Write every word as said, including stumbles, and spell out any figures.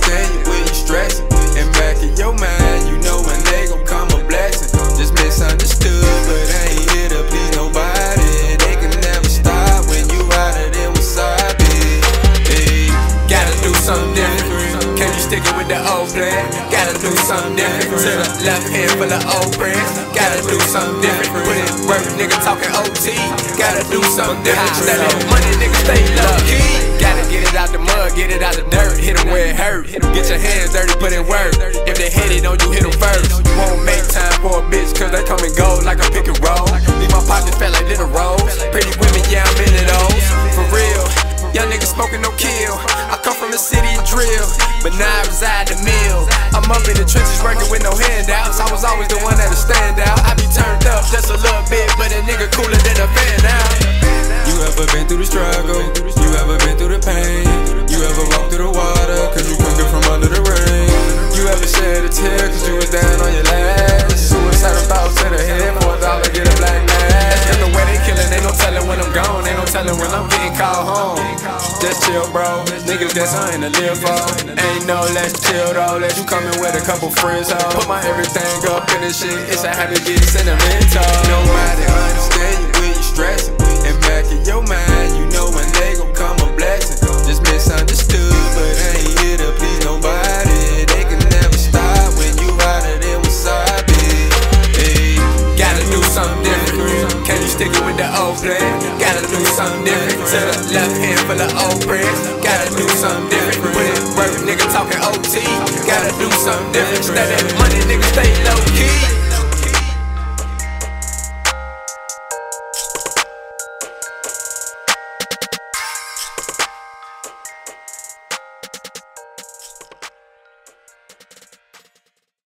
understand you when you stressing. And back in your mind, you know when they gon' come a blessing. Just misunderstood, but I ain't here to please nobody. They can never stop when you out of them wasabi. Hey, gotta do something different. Can't you stick it with the old plan? Gotta do something different. To the left hand full of old friends. Gotta do something different. Put in work, nigga talking O T. Gotta do something different. That little money, nigga stay low key. Gotta get it out the mud, get it out the dirt. Hit them where it hurt. Get your hands dirty, put in work. If they hit it, don't you hit them first. Won't make time for a bitch, cause they come and go like a pick and roll. Leave my pockets fat like little rolls. Pretty women, yeah, I'm into those. For real, young niggas smoking no kill. I come from the city and drill, but now I reside in the mill. I'm up in the trenches working with no handouts. I was always the one that'll stand out. I be turned up just a little bit, but a nigga cooler than a fan now. You ever been through the struggle? You ever been through the pain? You ever walked through the water cause you couldn't get from under the rain? You ever shed a tear cause you was down on your last? Suicidal thoughts to the head for a dollar, get a black mask. Cause the way they killin', ain't no telling when I'm gone. Ain't no telling when I'm getting called home. Just chill, bro. Niggas got something to live for. Ain't no less chill though. Let you come in with a couple friends, ho. Put my everything up in this shit. It's a habit getting sentimental. Nobody understand you when you stressing. And back in your mind, you know when they gon' come a blessing. Just misunderstood, but I ain't here to please nobody. They can never stop when you out of there wasabi. Hey, gotta do something different. Can't you stick it with the old plan? Gotta do something different. To the left hand full of old friends. Gotta do something different. Put in work, nigga talking O T. Gotta do something different. That money, nigga stay low key.